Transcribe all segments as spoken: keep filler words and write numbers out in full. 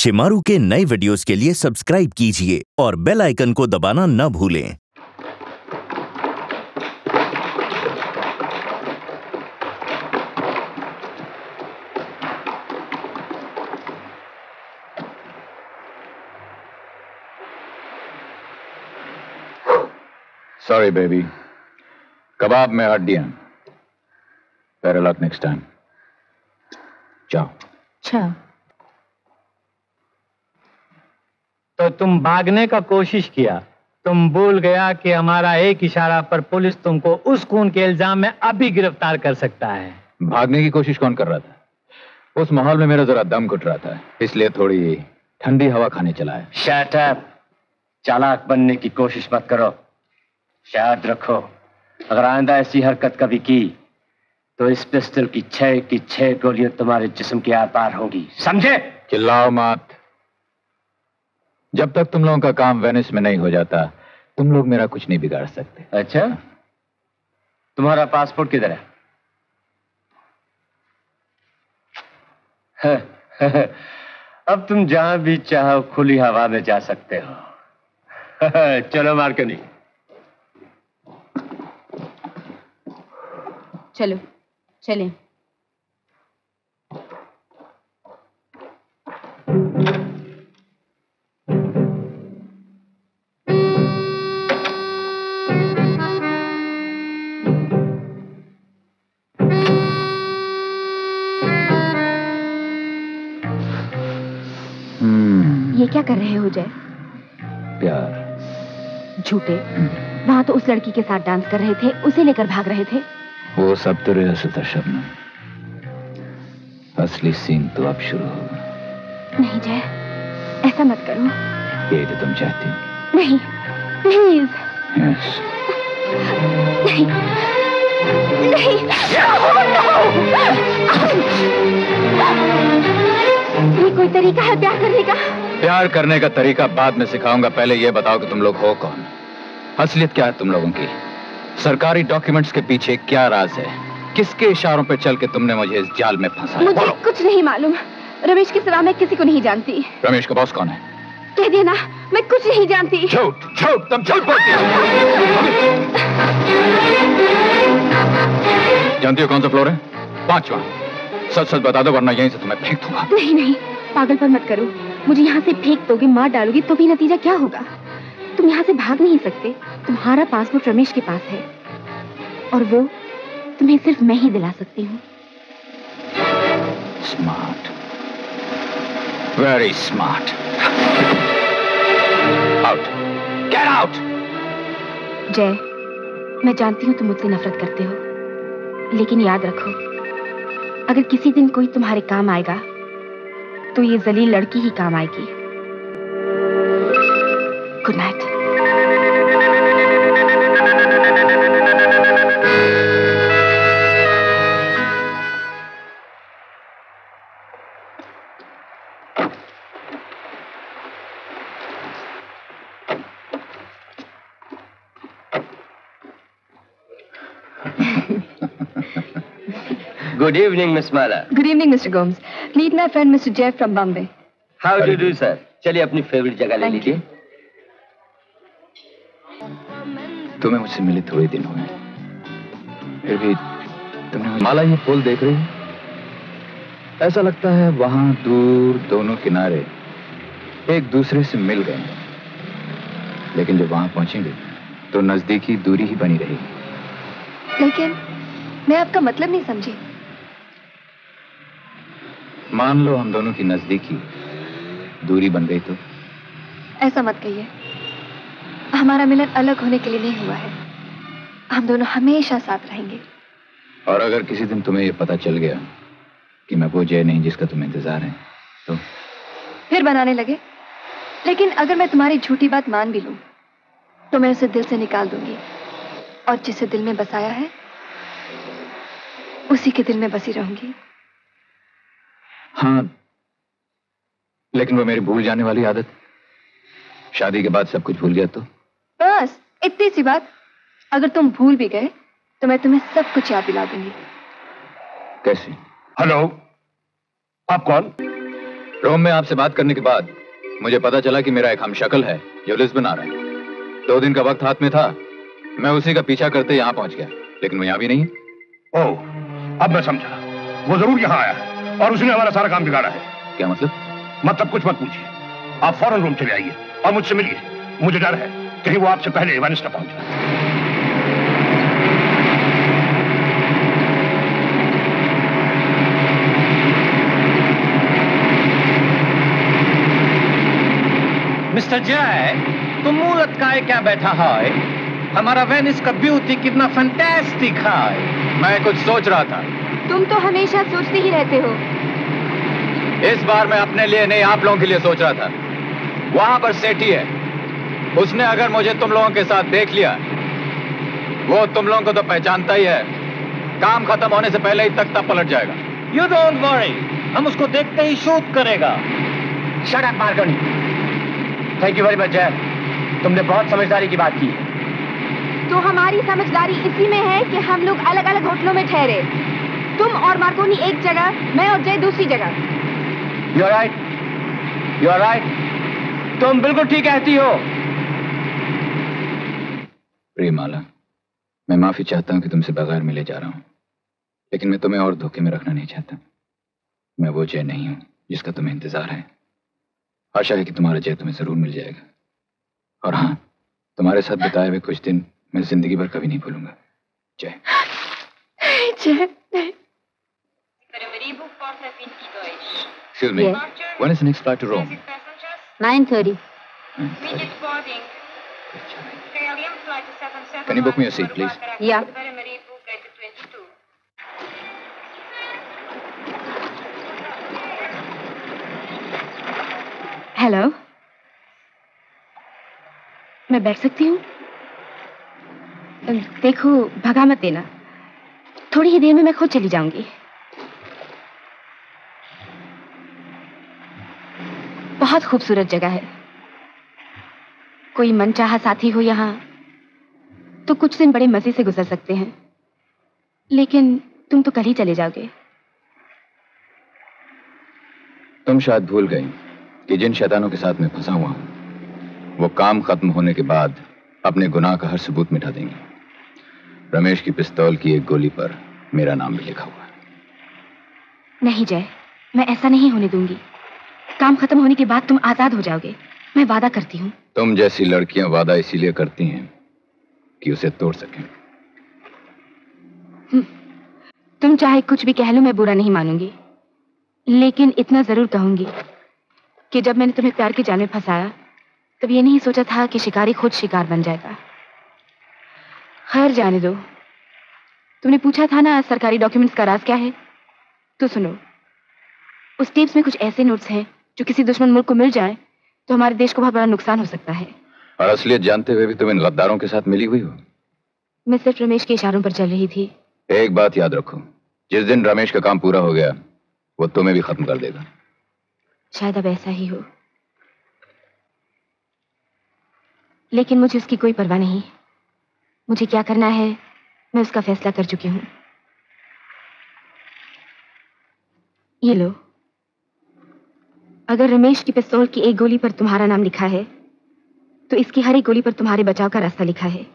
शिमारू के नए वीडियोस के लिए सब्सक्राइब कीजिए और बेल आइकन को दबाना न भूलें। Sorry, baby. कबाब में हड्डियां। Better luck next time. जाओ। अच्छा। तो तुम भागने का कोशिश किया, तुम भूल गया कि हमारा एक इशारा पर पुलिस तुमको उस खून के इल्जाम में अभी गिरफ्तार कर सकता है। भागने की कोशिश कौन कर रहा था? उस माहौल में मेरा जरा दम घुट रहा था, इसलिए थोड़ी ठंडी हवा खाने चला है। शट अप, चालाक बनने की कोशिश मत करो। याद रखो, अगर आइंदा ऐसी हरकत कभी की तो इस पिस्टल की छह की छह गोलियां तुम्हारे जिस्म के आर पार होंगी, समझे? चिल्लाओ मत। जब तक तुम लोगों का काम वेनिस में नहीं हो जाता, तुम लोग मेरा कुछ नहीं बिगाड़ सकते। अच्छा, तुम्हारा पासपोर्ट किधर है? अब तुम जहां भी चाहो खुली हवा में जा सकते हो। चलो मार्कनी। चलो चलें। ये क्या कर रहे हो जय? प्यार। झूठे। वहां तो उस लड़की के साथ डांस कर रहे थे, उसे लेकर भाग रहे थे। वो सब तो रिहर्सल था शबनम, असली सीन तो अब शुरू होगा। नहीं जय, ऐसा मत करो। ये तो तुम चाहती हो। नहीं, प्लीज। यस। नहीं, नहीं। ये कोई तरीका है प्यार करने का? प्यार करने का तरीका बाद में सिखाऊंगा, पहले ये बताओ कि तुम लोग हो कौन? असलियत क्या है तुम लोगों की? सरकारी डॉक्यूमेंट्स के पीछे क्या राज है? किसके इशारों पे चल के तुमने मुझे इस जाल में फंसाया? मुझे कुछ नहीं मालूम। रमेश के सिवा मैं किसी को नहीं जानती। रमेश का बॉस कौन है? कह देना, मैं कुछ नहीं जानती। झूठ, झूठ, तुम झूठ बोलती हो। जानती हो कौन सा फ्लोर है? पांचवा। सच सच बता दो वरना यहीं से तुम्हें फेंक दूंगा। नहीं नहीं, पागलपन मत करो। मुझे यहाँ से फेंक दोगे, मार डालोगी तो भी नतीजा क्या होगा? तुम यहाँ से भाग नहीं सकते। तुम्हारा पासपोर्ट रमेश के पास है और वो तुम्हें सिर्फ मैं ही दिला सकती हूँ। Smart, very smart. Out, get out. Jai, मैं जानती हूँ तुम मुझसे नफरत करते हो, लेकिन याद रखो, अगर किसी दिन कोई तुम्हारे काम आएगा तो ये जलील लड़की ही काम आएगी। Good night. Good evening, Miss Mala. Good evening, Mister Gomes. Meet my friend, Mister Jeff from Bombay. How do you do, sir? चलिए अपनी फेवरेट जगह ले लीजिए। तुम्हें मुझसे मिले थोड़े दिन हुए, फिर भी तुमने माला ये पुल देख रही है? ऐसा लगता है वहां दूर दोनों किनारे एक दूसरे से मिल गए, लेकिन जब वहां पहुंचेंगे तो नजदीकी दूरी ही बनी रहेगी। लेकिन मैं आपका मतलब नहीं समझी। मान लो हम दोनों की नजदीकी दूरी बन गई तो? ऐसा मत कहिए। हमारा मिलन अलग होने के लिए नहीं हुआ है। हम दोनों हमेशा साथ रहेंगे। और अगर किसी दिन तुम्हें यह पता चल गया कि मैं वो जय नहीं जिसका तुम्हें इंतजार है तो? फिर बनाने लगे। लेकिन अगर मैं तुम्हारी झूठी बात मान भी लूं तो मैं उसे दिल से निकाल दूंगी, और जिसे दिल में बसाया है उसी के दिल में बसी रहूंगी। हाँ, लेकिन वो मेरी भूल जाने वाली आदत, शादी के बाद सब कुछ भूल गया तो? बस इतनी सी बात। अगर तुम भूल भी गए तो मैं तुम्हें सब कुछ याद दिला दूंगी। कैसे? हेलो, आप कौन? रोम में आपसे बात करने के बाद मुझे पता चला कि मेरा एक हमशक्ल है जो लिस्बन आ रहा है। दो दिन का वक्त हाथ में था, मैं उसी का पीछा करते यहाँ पहुंच गया, लेकिन वो यहाँ भी नहीं। ओह, अब मैं समझा। वो जरूर यहाँ आया है और उसने हमारा सारा काम बिगाड़ा है। क्या मतलब? मतलब कुछ मत पूछिए, आप फौरन रूम चले आइए और मुझसे मिलिए। मुझे डर है कहीं वो आपसे पहले वेनिस न पहुंच जाए। मिस्टर जय, तुम मुंह लटकाए क्या बैठा है? हमारा वेनिस का ब्यूटी कितना फैंटास्टिक है। मैं कुछ सोच रहा था। तुम तो हमेशा सोचते ही रहते हो। इस बार मैं अपने लिए नहीं, आप लोगों के लिए सोच रहा था। वहां पर सेठी है, उसने अगर मुझे तुम लोगों के साथ देख लिया, वो तुम लोगों को तो पहचानता ही है, काम खत्म होने से पहले ही तख्ता पलट जाएगा। यू डोंट वरी, हम उसको देखते ही शूट करेगा। Shut up Marconi. Thank you very much Jai, तुमने बहुत समझदारी की बात की। तो हमारी समझदारी इसी में है कि हम लोग अलग अलग होटलों में ठहरे। तुम और मार्कोनी एक जगह, मैं और जय दूसरी जगह। You are right, you are right, तुम बिल्कुल ठीक कहती हो। प्रियमाला, मैं माफी चाहता हूं कि तुमसे बगैर मिले जा रहा हूं, लेकिन मैं तुम्हें और धोखे में रखना नहीं चाहता। मैं वो जय नहीं हूं जिसका तुम्हें इंतजार है। आशा है कि तुम्हारा जय तुम्हें जरूर मिल जाएगा। और हाँ, तुम्हारे साथ बिताए हुए कुछ दिन मैं जिंदगी भर कभी नहीं भूलूंगा। जय। जय। Excuse me. Yes. When is the next flight to Rome? nine thirty. Immediate boarding. K L M flight to seven seven. Can you book me a seat, please? Yeah. Hello, मैं बैठ सकती हूँ? देखो, भगा मत देना, थोड़ी ही देर में मैं खुद चली जाऊंगी। बहुत खूबसूरत जगह है। कोई मनचाहा साथी हो यहाँ तो कुछ दिन बड़े मजे से गुजर सकते हैं, लेकिन तुम तो कल ही चले जाओगे। तुम शायद भूल गई कि जिन शैतानों के साथ मैं फंसा हुआ हूं, वो काम खत्म होने के बाद अपने गुनाह का हर सबूत मिटा देंगे। रमेश की पिस्तौल की एक गोली पर मेरा नाम भी लिखा हुआ है। नहीं जय, मैं ऐसा नहीं होने दूंगी। काम खत्म होने के बाद तुम आजाद हो जाओगे, मैं वादा करती हूँ। तुम जैसी लड़कियां वादा इसीलिए करती हैं कि उसे तोड़ सकें। तुम चाहे कुछ भी कह लो, मैं बुरा नहीं मानूंगी, लेकिन इतना जरूर कहूंगी कि जब मैंने तुम्हें प्यार के जाल में फंसाया, तब ये नहीं सोचा था कि शिकारी खुद शिकार बन जाएगा। खैर जाने दो। तुमने पूछा था ना सरकारी डॉक्यूमेंट्स का राज क्या है, तो सुनो। उस टेप्स में कुछ ऐसे नोट्स हैं जो किसी दुश्मन मुल्क को मिल जाए तो हमारे देश को बहुत बड़ा नुकसान हो सकता है। और असलियत जानते हुए भी तुम इन गद्दारों के साथ मिली हुई हो। मैं सिर्फ रमेश के इशारों पर चल रही थी। एक बात याद रखो, जिस दिन रमेश का काम पूरा हो गया, वो तुम्हें भी खत्म कर देगा। शायद अब ऐसा ही हो, लेकिन मुझे उसकी कोई परवाह नहीं। मुझे क्या करना है मैं उसका फैसला कर चुकी हूं। ये लो, अगर रमेश की पिस्तौल की एक गोली पर तुम्हारा नाम लिखा है, तो इसकी हर एक गोली पर तुम्हारे बचाव का रास्ता लिखा है।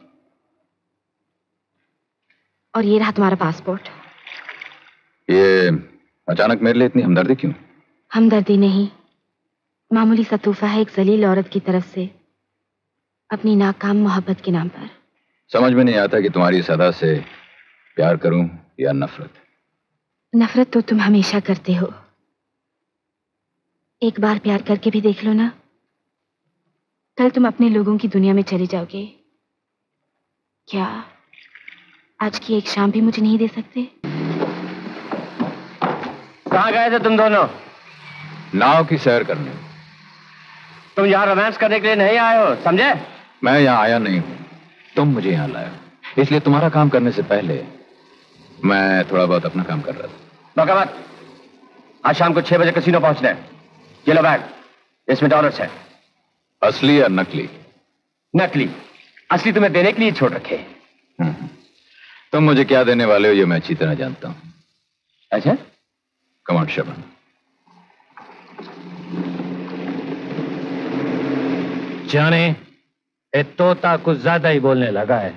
और ये रहा तुम्हारा पासपोर्ट। ये अचानक मेरे लिए इतनी हमदर्दी क्यों? हमदर्दी नहीं, मामूली सा तोहफा है एक जलील औरत की तरफ से अपनी नाकाम मोहब्बत के नाम पर। समझ में नहीं आता कि तुम्हारी सदा से प्यार करूं या नफरत। नफरत तो तुम हमेशा करते हो, एक बार प्यार करके भी देख लो ना, कल तुम अपने लोगों की दुनिया में चले जाओगे। क्या आज की एक शाम भी मुझे नहीं दे सकते? कहाँ गए थे तुम दोनों? नाव की सैर करने। तुम यहाँ रोमांस करने के लिए नहीं आए हो, समझे? मैं यहाँ आया नहीं हूँ, तुम मुझे यहाँ लाए, इसलिए तुम्हारा काम करने से पहले मैं थोड़ा बहुत अपना काम कर रहा था। बका मत। आज शाम को छह बजे कसीनो पहुंचना है। ये लो बैग, इसमें डॉलर्स है। असली या नकली? नकली। असली तुम्हें देने के लिए छोड़ रखे। तुम मुझे क्या देने वाले हो ये मैं अच्छी तरह जानता हूँ। अच्छा? Come on Shaban. जाने ये तोता कुछ ज्यादा ही बोलने लगा है।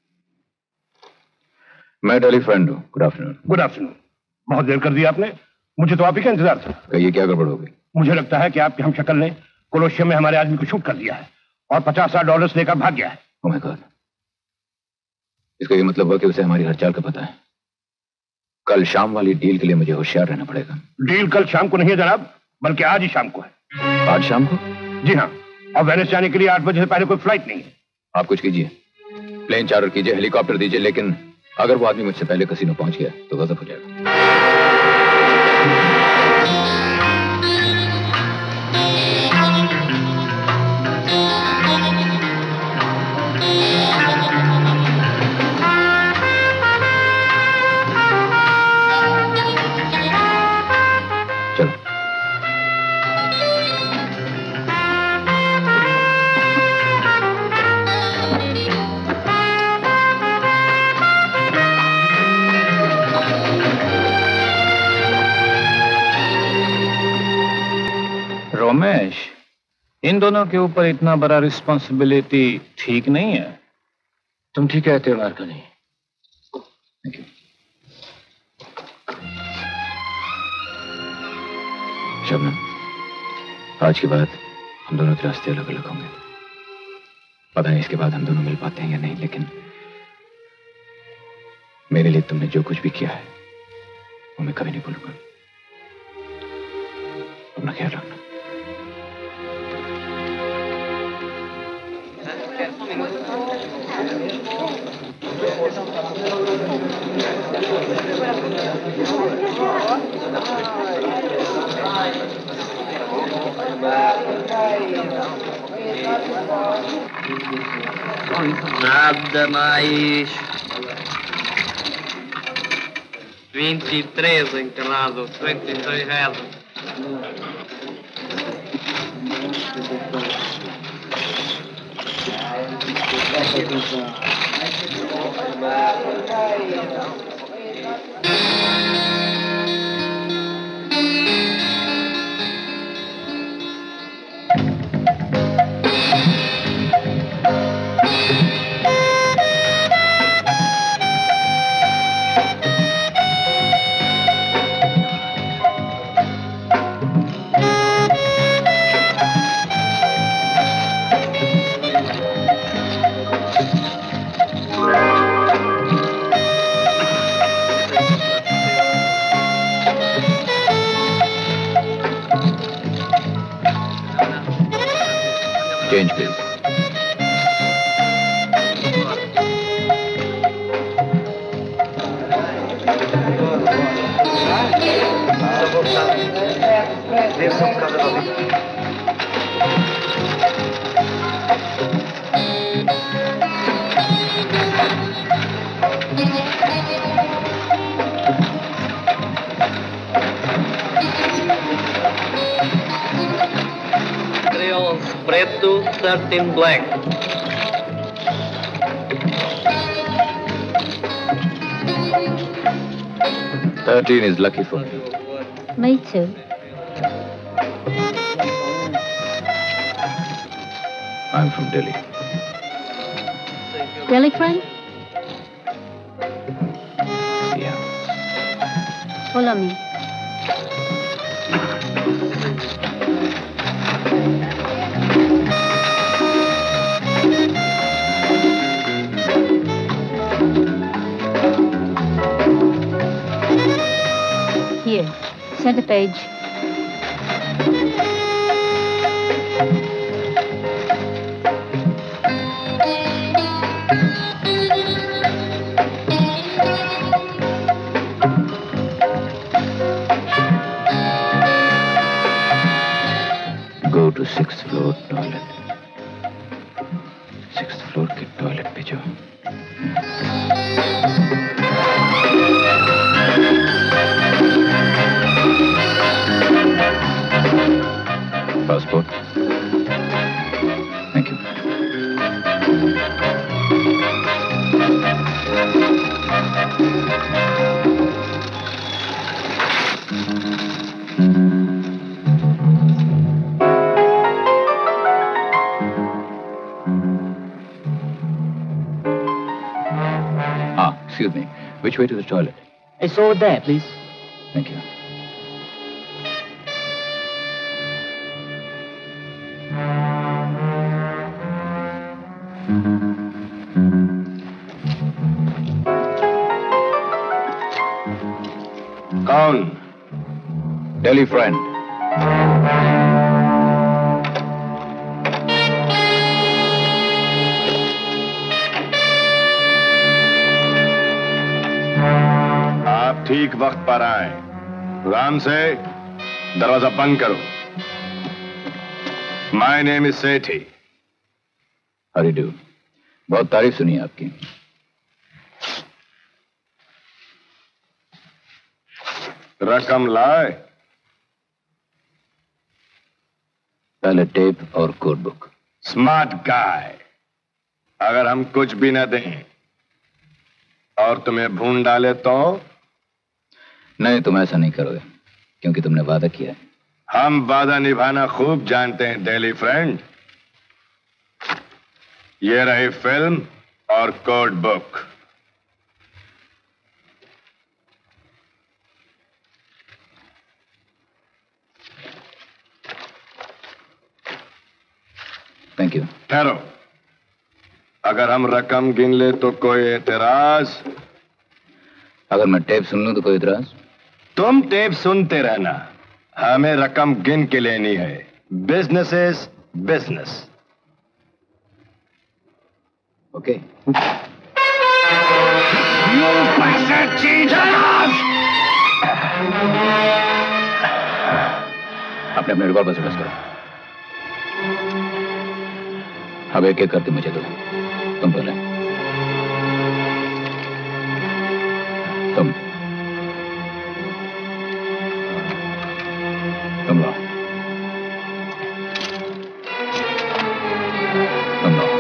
मैं डेली फ्रेंड हूँ। Good afternoon. Good afternoon. बहुत देर कर दी आपने, मुझे तो आप ही का इंतजार था। कहिए क्या गड़बड़ हो गई? मुझे लगता है कि आपकी हम शक्ल ने कोलोशियम में हमारे आदमी को शूट कर दिया है और पचास हजार डॉलर्स लेकर भाग गया है। ओह माय गॉड, इसका ये मतलब हुआ कि उसे हमारी हर चाल का पता है। कल शाम वाली डील के लिए मुझे होशियार रहना पड़ेगा। डील कल शाम को नहीं है जनाब, बल्कि आज ही शाम को है। आज शाम को? जी हाँ, और वेनिस जाने के लिए आठ बजे से पहले कोई फ्लाइट नहीं है। आप कुछ कीजिए, प्लेन चार्टर कीजिए, हेलीकॉप्टर दीजिए, लेकिन अगर वो आदमी मुझसे पहले कसीनो पहुंच गया तो गजब हो जाएगा। चलो। रोमेश, इन दोनों के ऊपर इतना बड़ा रिस्पॉन्सिबिलिटी ठीक नहीं है। तुम ठीक कहते हो मार्कोनी। Thank you. शबनम, आज के बाद हम दोनों के रास्ते अलग अलग होंगे। पता नहीं इसके बाद हम दोनों मिल पाते हैं या नहीं, लेकिन मेरे लिए तुमने जो कुछ भी किया है वो मैं कभी नहीं भूलूंगा। अपना ख्याल रखना। Nada mais. vinte e três encarnados, trinta e seis reais. Change, please. Preto, thirteen black. Thirteen is lucky for me. Me too. I'm from Delhi. Delhi friend? Yeah. Follow me. Here, center page. Go to sixth floor toilet. Sixth floor के toilet पे जाओ। Passport. Thank you. Which way to the toilet? It's over there, please. Thank you. कौन? Delhi friend. आप ठीक वक्त पर आए। राम से दरवाजा बंद करो। My name is Sethi. हरी डू। बहुत तारीफ सुनी आपकी। रकम लाए? पहले टेप और कोड बुक। Smart guy. अगर हम कुछ भी न दें और तुम्हें भून डाले तो? नहीं, तुम ऐसा नहीं करोगे क्योंकि तुमने वादा किया है। हम वादा निभाना खूब जानते हैं डेली फ्रेंड। ये रही फिल्म और कोड बुक। Thank you. ठहरो। अगर हम रकम गिन ले तो कोई एतराज? अगर मैं टेप सुन लूं तो कोई एतराज? तुम टेप सुनते रहना, हमें रकम गिन के लेनी है। Business is business. ओके। अपने अपने रिवॉल्वर से बस करो। अब एक एक करके मुझे दो। तुम पहले। तुम तुम लो। तुम लो।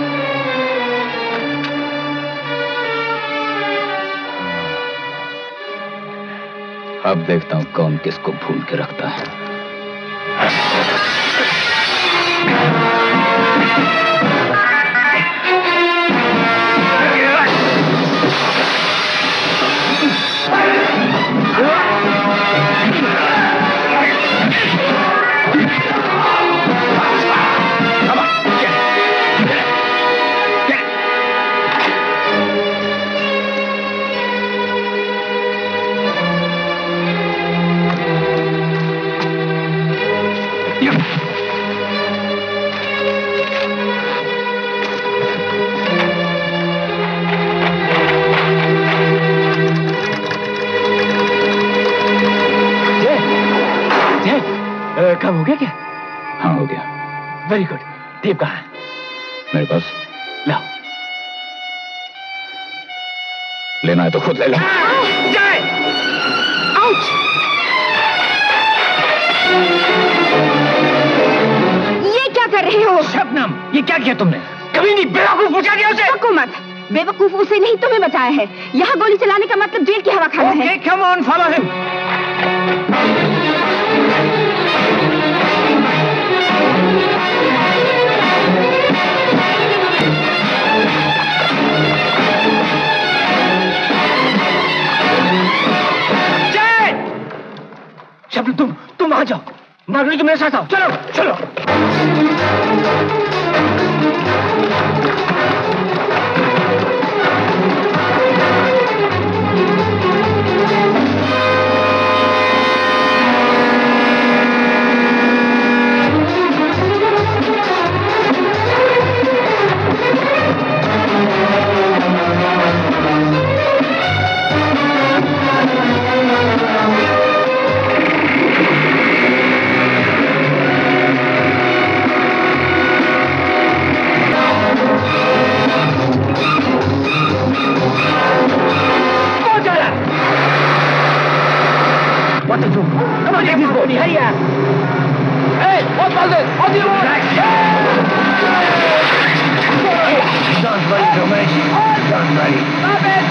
अब देखता हूं कौन किसको भूल के रखता है। काम हो गया क्या? हाँ, हो गया। Very good. टेप कहाँ है? मेरे पास। लाओ। लेना है तो खुद ले लो। जाए। आउच! ये क्या कर रहे हो? शबनम, ये क्या किया तुमने? कभी नहीं। बेवकूफ बचा दिया उसे। बको मत। बेवकूफ उसे नहीं, तुम्हें बचाया है। यहाँ गोली चलाने का मतलब जेल की हवा खाना है। Okay, come on, follow him. शब्द तुम तुम आ जाओ। माधुरी तुम मेरे साथ आओ। चलो चलो। What to do? Come on, get this boat. Hurry up. Hey, what was it? What do you want? Don't worry, Ramesh. Don't worry. Stop it!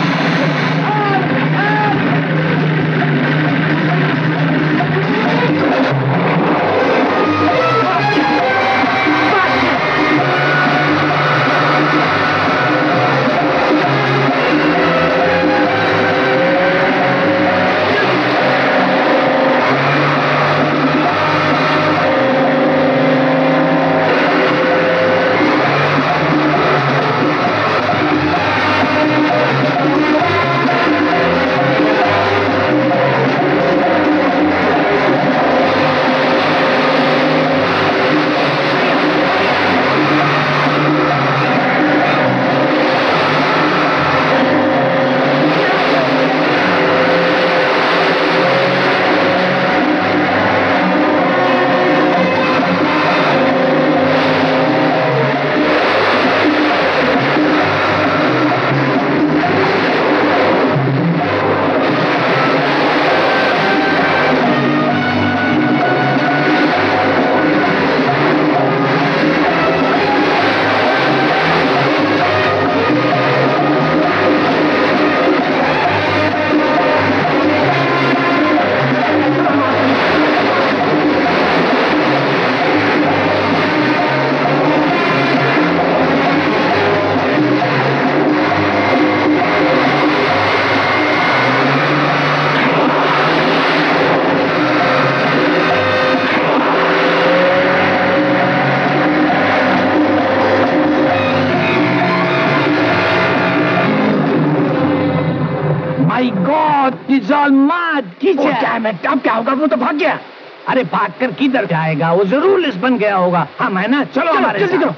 Ball मार खींचे। क्या मैं अब क्या होगा? वो तो भाग गया। अरे भागकर किधर जाएगा? वो जरूर लिस्बन गया होगा। हम है ना, चलो हमारे जल्दी करो।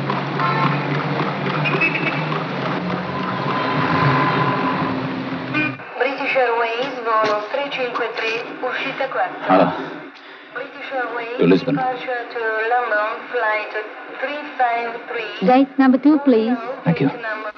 British Airways, volo tre cinque tre, uscita quattro. हाँ British Airways, To Lisbon. departure to London, flight three five three. Gate number two, please. Thank you. Number